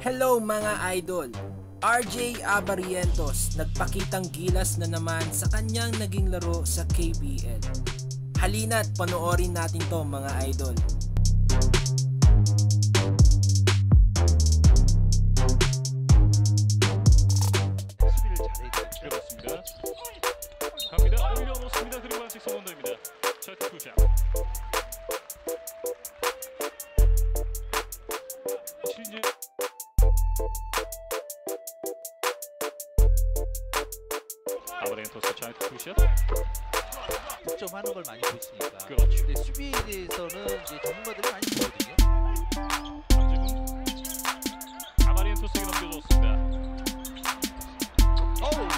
Hello mga idol! RJ Abarientos nagpakitang gilas na naman sa kanyang naging laro sa KBL. Halina't panoorin natin to mga idol. 수비를 잘해줬습니다. 갑니다. 올려놓습니다. 그리고 한식 성원도입니다. 첫 투샷. 신진 아바렌토스 첫 투샷. 득점하는 걸 많이 보시니까. 그렇죠. 근데 수비에 대해서는 이제 전문가들이 많이 보거든요. 박지훈 아바렌토스에게 넘겨줬습니다. 어우!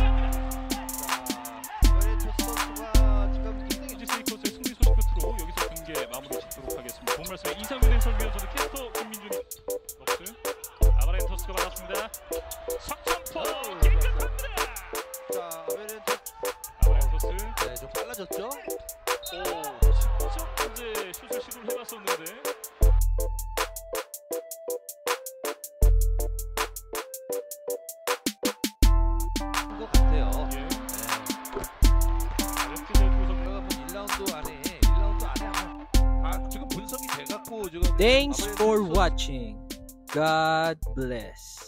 아바렌토스 선수가 지금 굉장히 세이커스의 승리 소식 끝으로 여기서 경기 마무리 짓도록 하겠습니다. 본 말씀에 이상민 해설위원 저는 캐스터 김민준이 없어요. 아바렌토스가 받았습니다. 석점포 기록합니다. 자, 아바렌토스 네, 좀 빨라졌죠? 직접 현재 슛을 시도를 해봤었는데 것 같아요. 예. 제가 뭐 1라운드 안에 하면 지금 분석이 돼갖고 지금 Thanks for watching. God bless.